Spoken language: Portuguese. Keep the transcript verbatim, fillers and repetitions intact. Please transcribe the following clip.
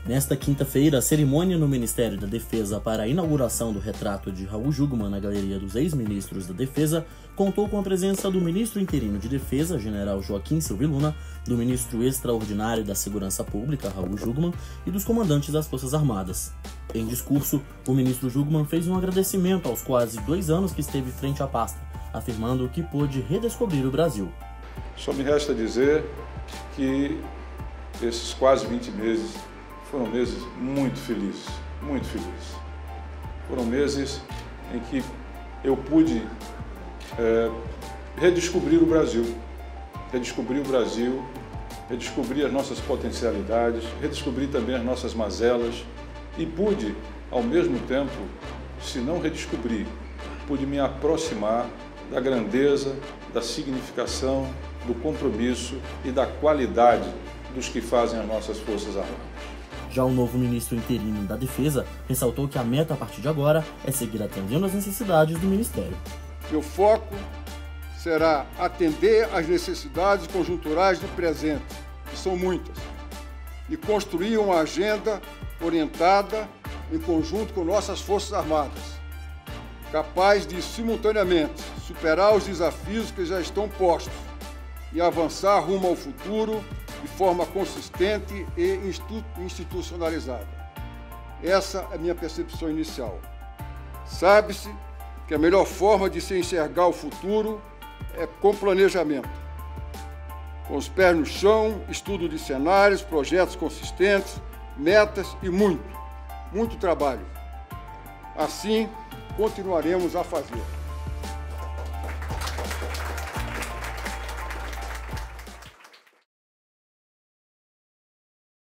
Nesta quinta-feira, a cerimônia no Ministério da Defesa para a inauguração do retrato de Raul Jugman na Galeria dos Ex-Ministros da Defesa contou com a presença do ministro interino de Defesa, general Joaquim Silva Luna, do ministro extraordinário da Segurança Pública, Raul Jugman, e dos comandantes das Forças Armadas. Em discurso, o ministro Jugman fez um agradecimento aos quase dois anos que esteve frente à pasta, afirmando que pôde redescobrir o Brasil. Só me resta dizer que esses quase vinte meses foram meses muito felizes, muito felizes. Foram meses em que eu pude é, redescobrir o Brasil, redescobrir o Brasil, redescobrir as nossas potencialidades, redescobrir também as nossas mazelas e pude, ao mesmo tempo, se não redescobrir, pude me aproximar da grandeza, da significação, do compromisso e da qualidade dos que fazem as nossas Forças Armadas. Já o novo ministro interino da Defesa ressaltou que a meta a partir de agora é seguir atendendo às necessidades do Ministério. Meu foco será atender às necessidades conjunturais do presente, que são muitas, e construir uma agenda orientada em conjunto com nossas Forças Armadas, capaz de, simultaneamente, superar os desafios que já estão postos e avançar rumo ao futuro de forma consistente e institucionalizada. Essa é a minha percepção inicial. Sabe-se que a melhor forma de se enxergar o futuro é com planejamento. Com os pés no chão, estudo de cenários, projetos consistentes, metas e muito, muito trabalho. Assim, continuaremos a fazer.